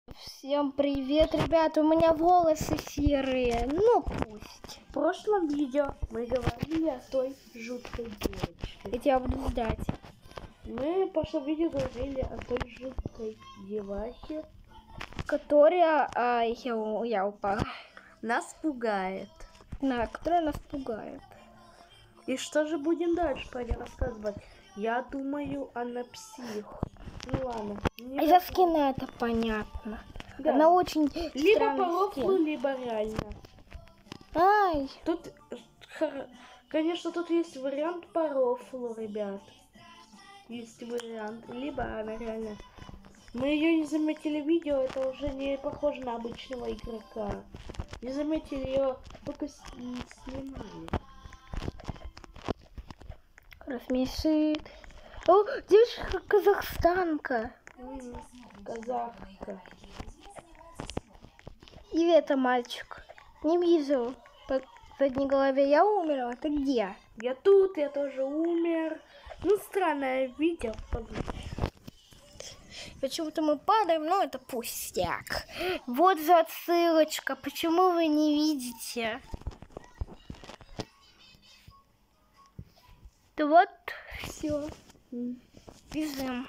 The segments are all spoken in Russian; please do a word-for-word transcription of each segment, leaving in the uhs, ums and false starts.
Всем привет, ребята, у меня волосы серые, ну пусть. В прошлом видео мы говорили о той жуткой девочке. Я тебя буду ждать. Мы в прошлом видео говорили о той жуткой девахе, Которая, а, я, я упала. Нас пугает. Да, которая нас пугает. И что же будем дальше про нее рассказывать? Я думаю, она псих. Ну ладно. Из-за скина это понятно. Да. Она очень Либо странный по рофлу, скин. либо реально. Ай! Тут, конечно, тут есть вариант по рофлу, ребят. Есть вариант. Либо она реально... Мы ее не заметили в видео, это уже не похоже на обычного игрока. Не заметили ее, только с... снимали. Рассмешит. О, девушка казахстанка. М-м, казахка. И это мальчик. Не вижу. По задней голове я умерла. Ты где? Я тут, я тоже умер. Ну, странное видео. Почему-то мы падаем, но это пустяк. Вот засылочка. Почему вы не видите? Да вот, все. Бежим.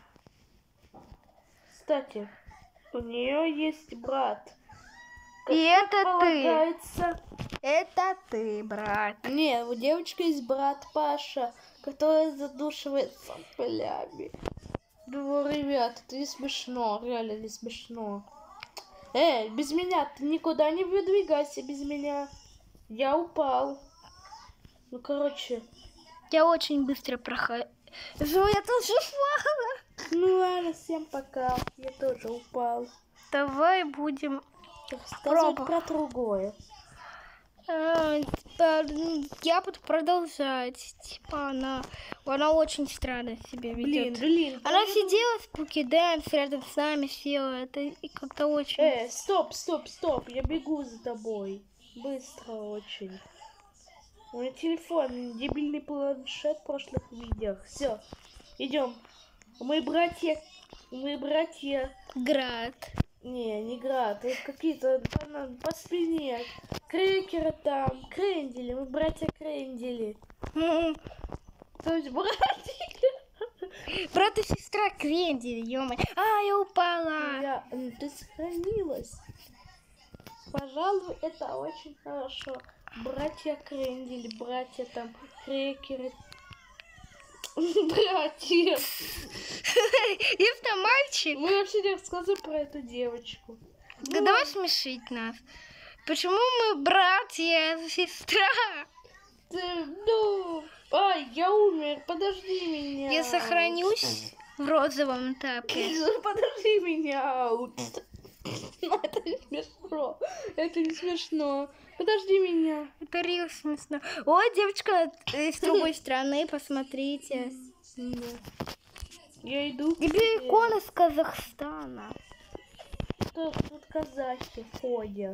Кстати, у нее есть брат. И это полагается... ты. Это ты, брат. Не, у девочки есть брат Паша, который задушивается пылями. Ну, ребят, это не смешно, реально не смешно. Эй, без меня ты никуда не выдвигайся без меня. Я упал. Ну, короче. Я очень быстро прохожу. Я тоже упала. Ну ладно, всем пока. Я тоже упал. Давай будем рассказывать про другое. А, я буду продолжать. Типа она, она очень странно себя ведет. Блин, блин. Она сидела с Пуки Дэнс рядом с нами села. Это и как-то очень. Э, стоп, стоп, стоп. Я бегу за тобой. Быстро очень. У меня телефон, дебильный планшет в прошлых видео. Все, идем. Мы братья, мы братья. Град. Не, не град, это какие-то по, по спине. Крекеры там, крендели, мы братья крендели. То есть братья. Брат и сестра крендели, ё-моё. А, я упала. Я, ты сохранилась. Пожалуй, это очень хорошо. Братья крендели, братья там, крекеры. Братья. Это мальчик. Мы вообще не рассказываем про эту девочку. Да ну, давай смешить нас. Почему мы братья, сестра? Ты, ну, ай, я умер, подожди меня. Я сохранюсь в розовом тапке. Подожди меня. Ну, это не смешно. Это не смешно. Подожди меня. Это реально смешно. О, девочка с другой стороны, посмотрите. Я иду. Тебе икона с Казахстана. Тут, тут казахи ходят.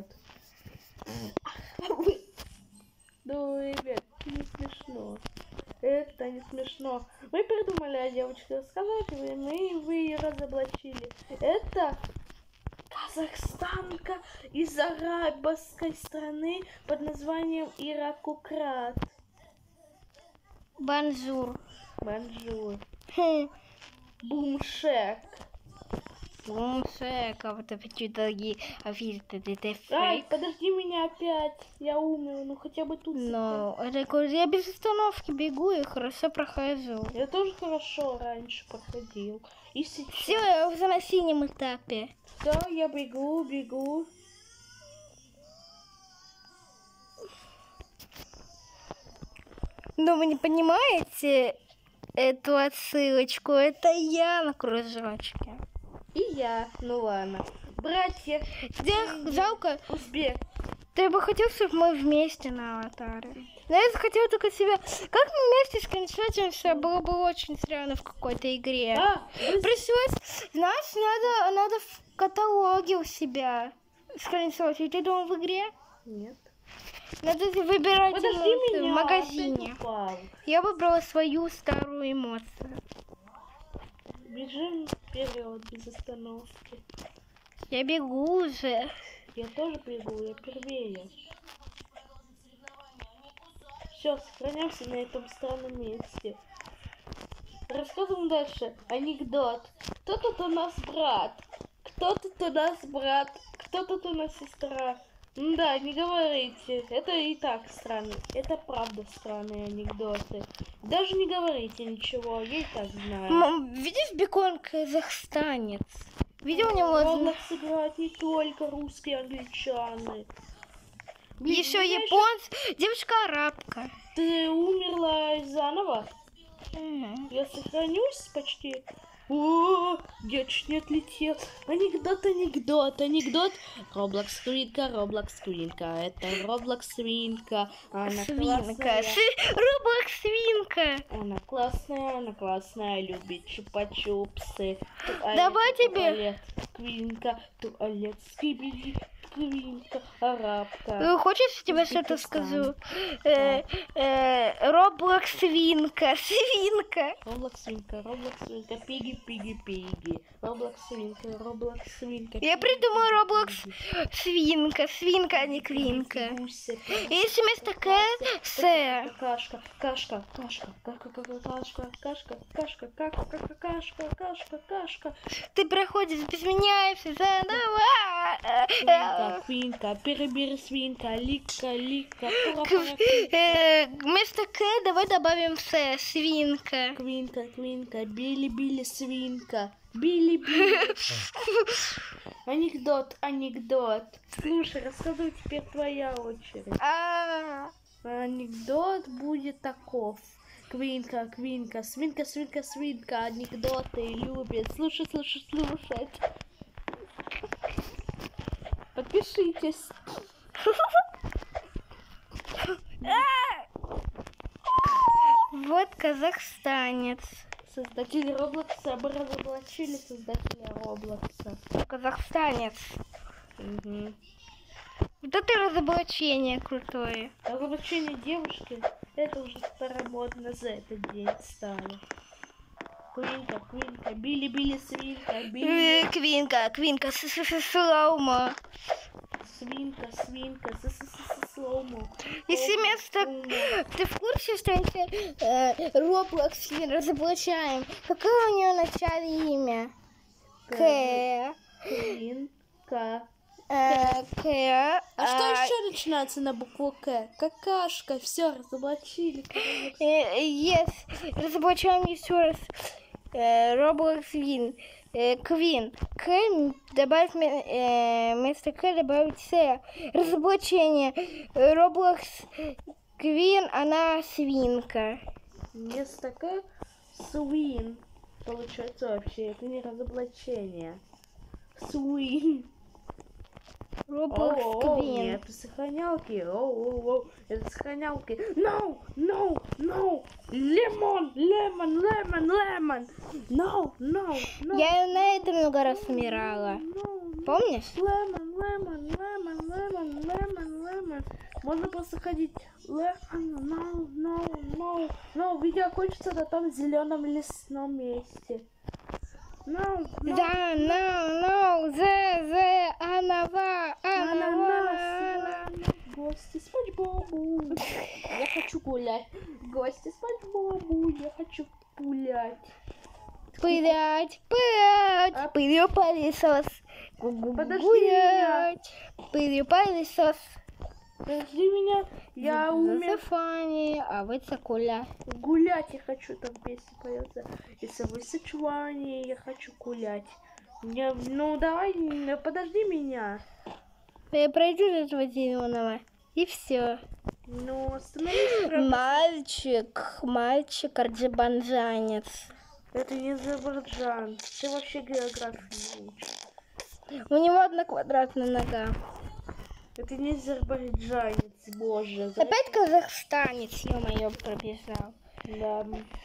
Ну, ребят, не смешно. Это не смешно. Мы придумали о девочке рассказать, и мы вы ее разоблачили. Это казахстанка из арабской страны под названием Иракукрат. Бонжур. Бонжур. Хм. Бумшек. Бумшек, а вот эти другие. Ай, подожди меня опять. Я умер, ну хотя бы тут. Но это я без остановки бегу и хорошо прохожу. Я тоже хорошо раньше проходил. И сейчас. Все, я уже на синем этапе. Все, я бегу, бегу. Но вы не понимаете эту отсылочку? Это я на кружочке. И я. Ну ладно. Братья. Где жалко. Узбек. Ты бы хотел, чтобы мы вместе на аватаре? Но я захотела только себя. Как мы вместе скриншотимся, было бы очень странно в какой-то игре. А, пришлось, знаешь, надо, надо в каталоге у себя скриншотить. Ты думал в игре? Нет. Надо выбирать Подожди эмоцию меня, в магазине. Я выбрала свою старую эмоцию. Бежим вперед без остановки. Я бегу уже. Я тоже бегу, я первее. Все, сохраняемся на этом странном месте. Рассказываем дальше анекдот. Кто тут у нас брат? Кто тут у нас брат? Кто тут у нас сестра? Ну да, не говорите. Это и так странно. Это правда странные анекдоты. Даже не говорите ничего, я и так знаю. М, Видишь, Бекон казахстанец? Видел у него... Роблокс играют не только русские, англичаны. Блин, Еще знаешь, японцы, девушка-арабка. Ты умерла заново? Мгм. Я сохранюсь почти. О, я чуть не отлетел. Анекдот, анекдот, анекдот. Роблокс свинка, Роблокс свинка. Это Роблокс свинка. Она Свинка. классная. Роблокс свинка. Она классная, она классная, любит чупа-чупсы. Давай тебе. Туалет, квинка, туалет, скибиди, квинка, арабка. Э, Хочешь, я тебе что-то Узбекистан. скажу? Э, э, Роблокс свинка. Свинка. Роблокс свинка, Роблокс свинка, пиги, пиги, пиги. Роблокс свинка, Роблокс свинка. Я пиги, придумаю пиги, Роблокс пиги. свинка. Свинка, а не квинка. Гуся, Если вместо К, С. Кашка, кашка, кашка, кашка, кашка, кашка, кашка, кашка, кашка, кашка, кашка, кашка. Ты проходишь без меня и все заново. Свинка, свинка, перебери свинка, лика, лика, К- э, Вместо К давай добавим С. Свинка. квинка, квинка, били-били, свинка, били-били. Анекдот, анекдот. Слушай, рассказывай, теперь твоя очередь. А, Анекдот будет таков. Квинка, квинка, свинка, свинка, свинка. Анекдоты любит. Слушай, слушай, слушать. Подпишитесь. Вот казахстанец. Создатели Роблокса разоблачили создателя Роблокса. Казахстанец. Угу. Вот это разоблачение крутое. Разоблачение девушки, это уже старомодно за этот день стало. Квинка, квинка, били-били, свинка, били. Э, Квинка, квинка, слоумо. Свинка, свинка, с-с-с-слоумо. Если вместо... Ты в курсе, что если э, Роблокс разоблачаем, какое у него в начале имя? К. Квинка. Э, К. А что еще начинается на букву К? Какашка, все, разоблачили. Э, Yes. Разоблачаем еще раз. Э, Роблокс Вин. Э, Квин. К добавить ме- э, вместо К добавить С. Разоблачение. Э, Роблокс Квин, она свинка. Вместо К свин. Получается вообще, это не разоблачение. Свин. Роблокс О, Квин. нет, это сохранялки. О, это сохранялки. No, no, no. Лемон, лемон, лемон, лемон. No, no, no. Я на это много раз умирала. Помнишь? Лемон, лемон, лемон, лемон, лемон, лемон. Можно просто ходить. Лемон, no, no, no. No, видео кончится на том зеленом лесном месте. No, no. Да, no, no, зе, зе, анава, анава, Ананас, гости спать Бобу. Я хочу гулять. Гости спать Бобу. Я хочу гулять. пылять, пылять, пылью пылесос, Подожди гулять, пылью пылесос. Подожди меня. Я умер. Фани, а вы цикуля. Гулять я хочу, там песня поется. Если вы в Сычуане, я хочу гулять. Я, ну давай, м, подожди меня. Я пройду этого зеленого. И все. Ну, остановись прямо. Мальчик, мальчик арджибанджанец. Это не Азербайджан. Ты вообще географию не учишь. У него одна квадратная нога. Это не азербайджанец, боже. Опять казахстанец, ё-моё, пробежал. Да.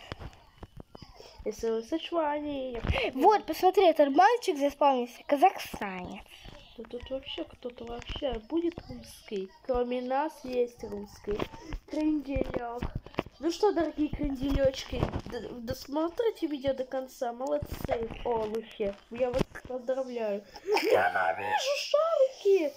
Если вы в Сычуане, я... Вот, посмотри, этот мальчик заспавнился, казахстанец. то тут вообще кто-то вообще будет русский. Кроме нас есть русский. Кренделек. Ну что, дорогие кренделечки, д- досмотрите видео до конца. Молодцы, олухи. Я вас Поздравляю. Ненавижу шарики.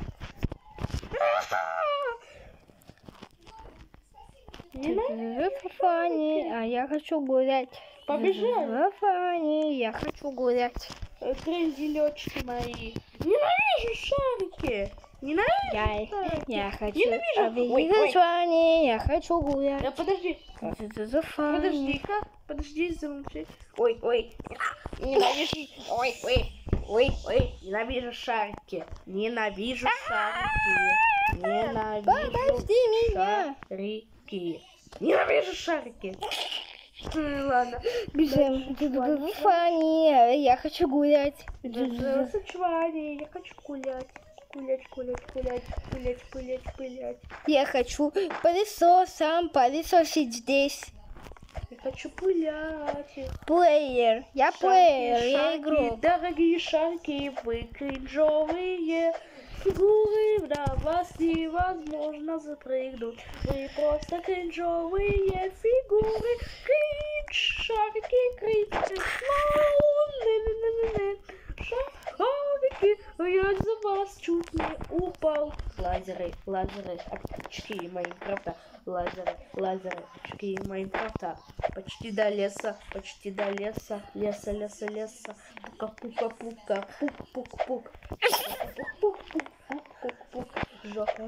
Ненавижу. Фани, а я хочу гулять. Побежали. Фани, я хочу гулять. Кренделечки мои. Ненавижу шарики. Ненавижу Я, шарики. я хочу. Ненавижу. Ой, ой. Фани, я хочу гулять. Да подожди. Фани. Подожди-ка. Подожди, замолчи. Ой, ой. Ненавижу. Ой, ой. Ой, ой. Ненавижу шарики. Ненавижу шарики. Ненавижу Подожди меня. шарики. Ненавижу шарики. Ну, ладно. Бежим. Фани, я хочу гулять. Сочвани, я хочу гулять. Гулять, гулять, гулять, гулять, гулять, гулять. Я хочу пылесосом пылесосить здесь. Я хочу гулять. Плеер. Я плеер, я игрок. Дорогие шарики, вы кринжовые фигуры, на вас невозможно запрыгнуть. Вы просто кринжовые фигуры. Кринж, шарики, кринж. Шарики, я за вас чуть не упал. Лазеры, лазеры, очки Майнкрафта. Лазеры, лазеры, очки Майнкрафта. Почти до леса, почти до леса. Леса, леса, леса. Пука-пука-пука. Пук-пук-пук. Пук-пук-пук. Жопа.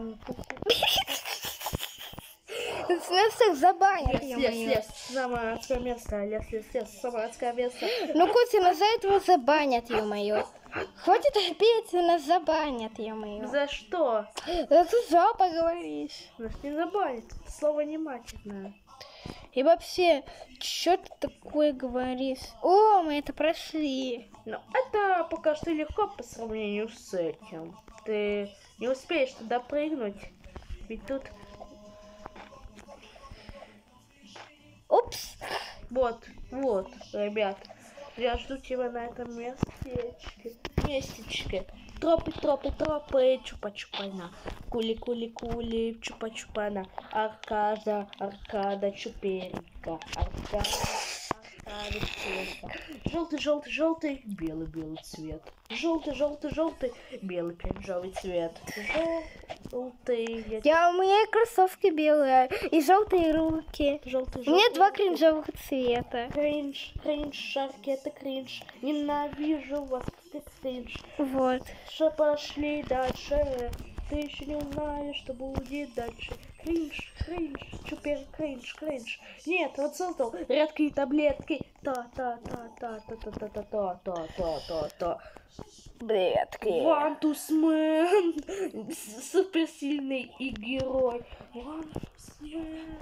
Нас всех забанят. Лес, лес, лес. Самарское место. Лес, лес, лес. Самарское место. Ну, Котя, нас за этого забанят, ё-моё. Хватит опять, нас забанят, ё-моё. За что? Да ты жопа говоришь. Нас не забанят. Слово не матерное. И вообще, что ты такое говоришь? О, мы это прошли. Ну, это пока что легко по сравнению с этим. Ты не успеешь туда прыгнуть. Ведь тут... Упс. Вот, вот, ребят. Я жду тебя на этом местечке. Местечке. Тропы, тропы, тропы, чупа-чупана. Кули-кули-кули, чупа-чупана. Аркада, аркада, чуперика. Аркада, аркада, цвета. Желтый, желтый, желтый, белый, белый цвет. Желтый, желтый, желтый, белый, кринжовый цвет. Желтый. Я... Я, у меня кроссовки белые и желтые руки. Желтый, У меня желтый, два кринжовых цвета. Кринж, кринж, шарки, это кринж. Ненавижу вас, как кринж. Вот. Что пошли дальше? Ты еще не знаешь, что будет дальше. Кринж, кринж, чупер, кринж, кринж. Нет, вот создал редкие таблетки. Та-та-та-та-та-та-та-та-та-та-та-та. Блядки. Вантусмен. Суперсильный и герой. Вантусмен.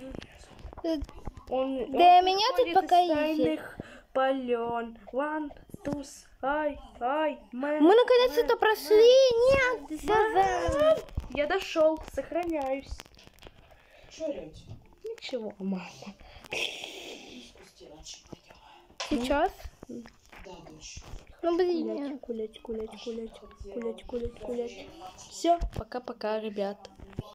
Он, Да, он меня тут выходит пока из изи. тайных полен. One, two, ай, ай, мэн. Мы наконец-то прошли. Нет, все заново. Я дошел, сохраняюсь. Что орёте? Ничего, мама. Сейчас? Да, дочь. Ну, блин. Гулять, гулять, гулять, гулять, гулять, гулять, гулять. Все, пока-пока, ребят.